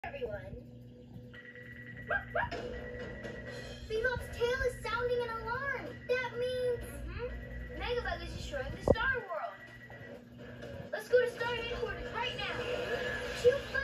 Everyone. Bebop's tail is sounding an alarm. That means Megabug is destroying the Star World. Let's go to Star headquarters right now.